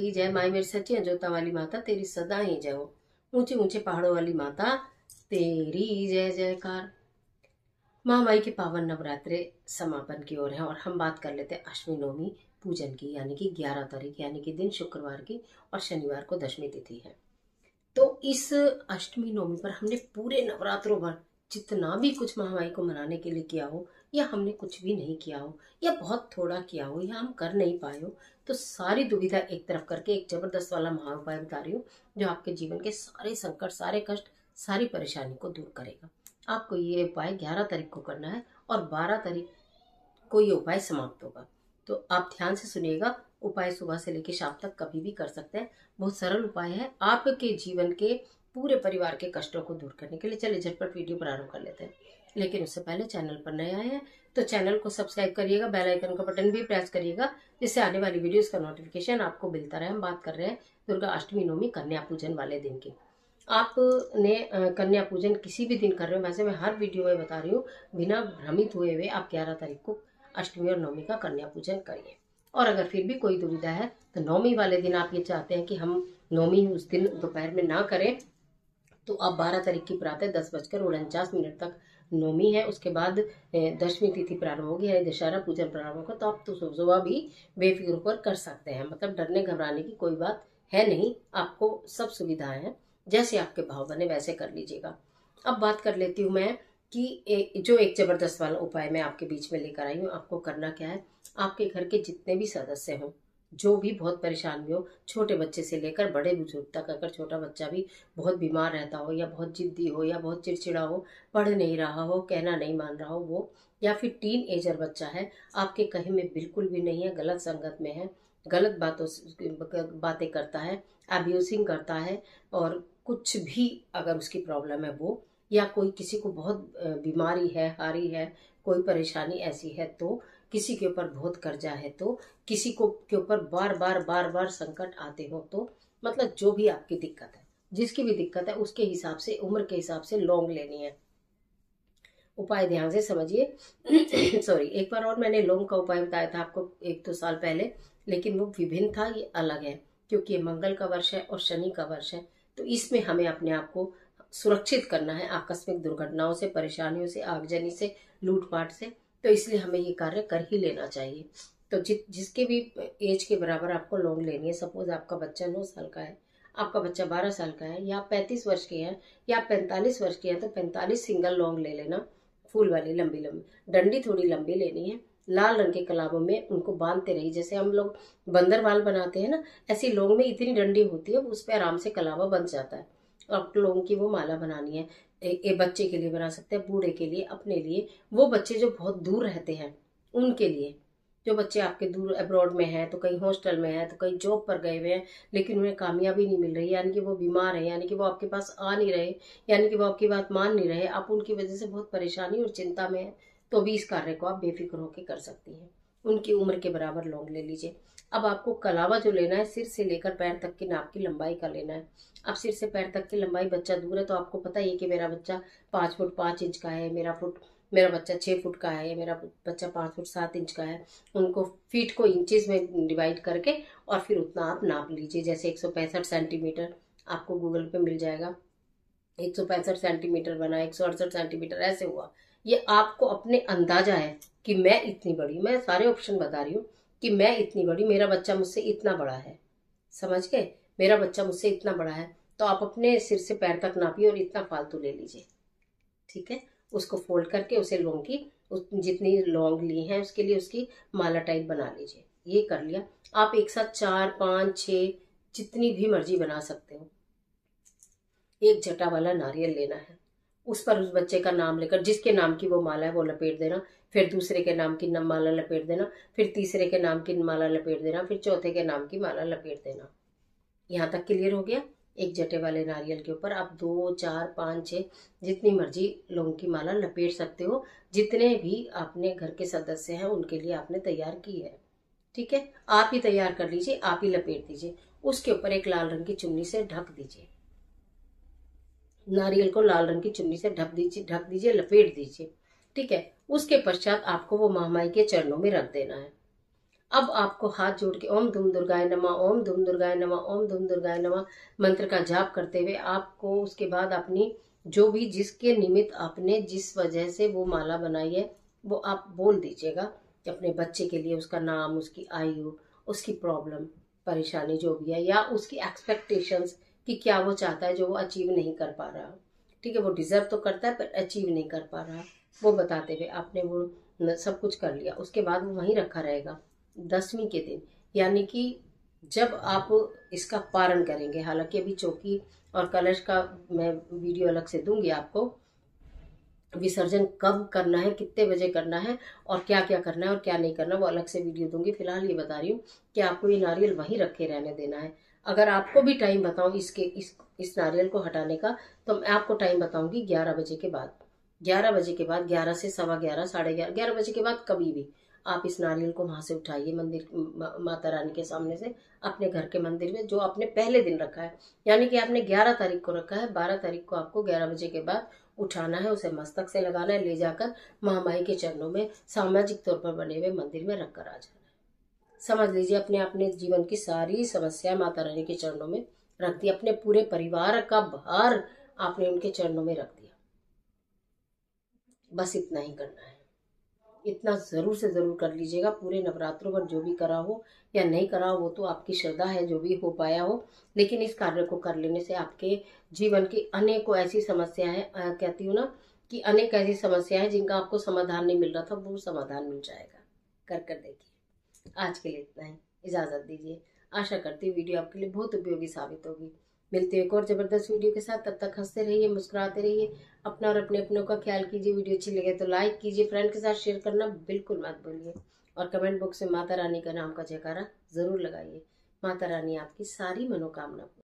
की जय। माई मेरी सच्ची जोता वाली माता तेरी सदा ही जय हो। ऊंचे ऊंचे पहाड़ों वाली माता तेरी जय जयकार। महामाई के पावन नवरात्रे समापन की ओर है और हम बात कर लेते हैं अष्टमी नवमी पूजन की, यानी कि 11 तारीख यानी कि दिन शुक्रवार की और शनिवार को दशमी तिथि है। तो इस अष्टमी नवमी पर हमने पूरे नवरात्रों भर जितना भी कुछ महामाई को मनाने के लिए किया हो, या हमने कुछ भी नहीं किया हो, या बहुत थोड़ा किया हो, या हम कर नहीं पाए हो, तो सारी दुविधा एक तरफ करके एक जबरदस्त वाला महा उपाय बता रही हूँ जो आपके जीवन के सारे संकट, सारे कष्ट, सारी परेशानी को दूर करेगा। आपको ये उपाय 11 तारीख को करना है और 12 तारीख को ये उपाय समाप्त होगा। तो आप ध्यान से सुनिएगा। उपाय सुबह से लेकर शाम तक कभी भी कर सकते हैं। बहुत सरल उपाय है आपके जीवन के पूरे परिवार के कष्टों को दूर करने के लिए। चलिए झटपट वीडियो प्रारंभ कर लेते हैं, लेकिन उससे पहले चैनल पर नए आए हैं तो चैनल को सब्सक्राइब करिएगा, बेल आइकन का बटन भी प्रेस करिएगा, जिससे आने वाली वीडियोस का नोटिफिकेशन आपको मिलता रहे। हम बात कर रहे हैं दुर्गा अष्टमी नवमी कन्या पूजन वाले दिन की। आपने कन्या पूजन किसी भी दिन कर रहे हो, वैसे मैं हर वीडियो में बता रही हूँ, बिना भ्रमित हुए हुए आप 11 तारीख को अष्टमी और नवमी का कन्या पूजन करिए। और अगर फिर भी कोई दुविधा है तो नवमी वाले दिन आप ये चाहते हैं कि हम नवमी उस दिन दोपहर में ना करें, तो आप 12 तारीख की प्रातः 10:49 तक नवमी है, उसके बाद दशमी तिथि प्रारंभ होगी, यानी दशहरा पूजन प्रारंभ होगा, तो आप तो सुबह भी बेफिक्र होकर कर सकते हैं। मतलब डरने घबराने की कोई बात है नहीं, आपको सब सुविधाएं हैं, जैसे आपके भाव बने वैसे कर लीजिएगा। अब बात कर लेती हूँ मैं कि जो एक जबरदस्त वाला उपाय मैं आपके बीच में लेकर आई हूँ। आपको करना क्या है, आपके घर के जितने भी सदस्य हों, जो भी बहुत परेशान भी हो, छोटे बच्चे से लेकर बड़े बुजुर्ग तक, अगर छोटा बच्चा भी बहुत बीमार रहता हो, या बहुत जिद्दी हो, या बहुत चिड़चिड़ा हो, पढ़ नहीं रहा हो, कहना नहीं मान रहा हो वो, या फिर टीन एजर बच्चा है, आपके कहे में बिल्कुल भी नहीं है, गलत संगत में है, गलत बातें करता है, अब्यूजिंग करता है, और कुछ भी अगर उसकी प्रॉब्लम है वो, या कोई किसी को बहुत बीमारी है, हारी है, कोई परेशानी ऐसी है, तो किसी के ऊपर बहुत कर्जा है, तो किसी को के ऊपर बार बार संकट आते हो, तो मतलब जो भी आपकी दिक्कत है, जिसकी भी दिक्कत है, उसके हिसाब से, उम्र के हिसाब से लौंग लेनी है। उपाय ध्यान से समझिए। सॉरी, एक बार और मैंने लौंग का उपाय बताया था आपको 1-2 साल पहले, लेकिन वो विभिन्न था, ये अलग है, क्योंकि ये मंगल का वर्ष है और शनि का वर्ष है। तो इसमें हमें अपने आप को सुरक्षित करना है आकस्मिक दुर्घटनाओं से, परेशानियों से, आगजनी से, लूटपाट से। तो इसलिए हमें ये कार्य कर ही लेना चाहिए। तो जिसके भी एज के बराबर आपको लौंग लेनी है, सपोज आपका बच्चा 9 साल का है, आपका बच्चा 12 साल का है, या 35 वर्ष के हैं, या 45 वर्ष के हैं, तो 45 सिंगल लौंग ले लेना, फूल वाली लंबी लंबी। डंडी थोड़ी लंबी लेनी है, लाल रंग के कलाबों में उनको बांधते रहिए, जैसे हम लोग बंदरवाल बनाते हैं ना, ऐसी लौंग में इतनी डंडी होती है, उस पर आराम से कलावा बंध जाता है। आपको लौंग की वो माला बनानी है। बच्चे के लिए बना सकते हैं, बूढ़े के लिए, अपने लिए, वो बच्चे जो बहुत दूर रहते हैं उनके लिए, जो बच्चे आपके दूर अब्रॉड में हैं, तो कहीं हॉस्टल में है, तो कहीं जॉब पर गए हुए हैं, लेकिन उन्हें कामयाबी नहीं मिल रही, यानी कि वो बीमार है, यानी कि वो आपके पास आ नहीं रहे, यानी कि वो आपकी बात मान नहीं रहे, आप उनकी वजह से बहुत परेशानी और चिंता में है, तो भी इस कार्य को आप बेफिक्र होकर कर सकती हैं। उनकी उम्र के बराबर लौंग ले लीजिए। अब आपको कलावा जो लेना है, सिर से लेकर पैर तक की नाप की लंबाई का लेना है। अब सिर से पैर तक की लंबाई, बच्चा दूर है तो आपको पता ही है कि मेरा बच्चा 5 फुट 5 इंच का है, मेरा बच्चा 6 फुट का है, मेरा बच्चा 5 फुट 7 इंच का है। उनको फीट को इंचेस में डिवाइड करके और फिर उतना आप नाप लीजिए। जैसे 165 सेंटीमीटर आपको गूगल पे मिल जाएगा, 165 सेंटीमीटर बना, 168 सेंटीमीटर ऐसे हुआ। ये आपको अपने अंदाजा है कि मैं इतनी बड़ी, मैं सारे ऑप्शन बता रही हूँ कि मैं इतनी बड़ी, मेरा बच्चा मुझसे इतना बड़ा है, समझ गए, मेरा बच्चा मुझसे इतना बड़ा है, तो आप अपने सिर से पैर तक नापिए और इतना फालतू ले लीजिए। ठीक है, उसको फोल्ड करके उसे लौंग की, जितनी लौंग ली है उसके लिए उसकी माला टाइप बना लीजिए। ये कर लिया, आप एक साथ 4, 5, 6 जितनी भी मर्जी बना सकते हो। एक जटा वाला नारियल लेना है, उस पर उस बच्चे का नाम लेकर, जिसके नाम की वो माला है वो लपेट देना, फिर दूसरे के नाम की माला लपेट देना, फिर तीसरे के नाम की माला लपेट देना, फिर चौथे के नाम की माला लपेट देना। यहाँ तक क्लियर हो गया। एक जटे वाले नारियल के ऊपर आप 2, 4, 5, 6 जितनी मर्जी लौंग की माला लपेट सकते हो, जितने भी अपने घर के सदस्य हैं उनके लिए आपने तैयार की है। ठीक है, आप ही तैयार कर लीजिए, आप ही लपेट दीजिए। उसके ऊपर एक लाल रंग की चुन्नी से ढक दीजिए, नारियल को लाल रंग की चुन्नी से ढक दीजिए, लपेट दीजिए। ठीक है, उसके पश्चात आपको वो महामाई के चरणों में रख देना है। अब आपको हाथ जोड़ के ओम धूम दुर्गाय नमः, ओम धूम दुर्गाय नमः, ओम धूम दुर्गाय नमः मंत्र का जाप करते हुए आपको उसके बाद अपनी जो भी जिसके निमित्त आपने जिस वजह से वो माला बनाई है वो आप बोल दीजिएगा कि अपने बच्चे के लिए उसका नाम, उसकी आयु, उसकी प्रॉब्लम परेशानी जो भी है, या उसकी एक्सपेक्टेशंस कि क्या वो चाहता है जो वो अचीव नहीं कर पा रहा। ठीक है, वो डिजर्व तो करता है पर अचीव नहीं कर पा रहा, वो बताते हुए आपने वो सब कुछ कर लिया। उसके बाद वो वहीं रखा रहेगा 10वीं के दिन, यानी कि जब आप इसका पारण करेंगे। हालांकि अभी चौकी और कलश का मैं वीडियो अलग से दूंगी आपको, विसर्जन कब करना है, कितने बजे करना है और क्या क्या करना है और क्या नहीं करना, वो अलग से वीडियो दूंगी। फिलहाल ये बता रही हूँ कि आपको ये नारियल वहीं रखे रहने देना है। अगर आपको भी टाइम बताऊं इस नारियल को हटाने का, तो मैं आपको टाइम बताऊंगी 11 बजे के बाद। 11 बजे के बाद, 11 से 11:15, 11:30, 11 बजे के बाद कभी भी आप इस नारियल को वहां से उठाइए मंदिर, माता रानी के सामने से, अपने घर के मंदिर में जो आपने पहले दिन रखा है। यानी कि आपने 11 तारीख को रखा है, 12 तारीख को आपको 11 बजे के बाद उठाना है, उसे मस्तक से लगाना है, ले जाकर महामाई के चरणों में सामाजिक तौर पर बने हुए मंदिर में रखकर आ जाना है। समझ लीजिए अपने जीवन की सारी समस्या माता रानी के चरणों में रख दी, अपने पूरे परिवार का भार आपने उनके चरणों में रख दिया। बस इतना ही करना है, इतना जरूर से जरूर कर लीजिएगा। पूरे नवरात्रों पर जो भी करा हो या नहीं करा हो वो तो आपकी श्रद्धा है, जो भी हो पाया हो, लेकिन इस कार्य को कर लेने से आपके जीवन की अनेकों ऐसी समस्याएं, कहती हूँ ना कि अनेक ऐसी समस्याएं जिनका आपको समाधान नहीं मिल रहा था, वो समाधान मिल जाएगा। कर देखिए। आज के लिए इतना ही, इजाजत दीजिए। आशा करती हूँ वीडियो आपके लिए बहुत उपयोगी साबित होगी। मिलते हैं एक और जबरदस्त वीडियो के साथ, तब तक हंसते रहिए, मुस्कुराते रहिए, अपना और अपने अपनों का ख्याल कीजिए। वीडियो अच्छी लगे तो लाइक कीजिए, फ्रेंड के साथ शेयर करना बिल्कुल मत भूलिए, और कमेंट बॉक्स में माता रानी का नाम का जयकारा जरूर लगाइए। माता रानी आपकी सारी मनोकामना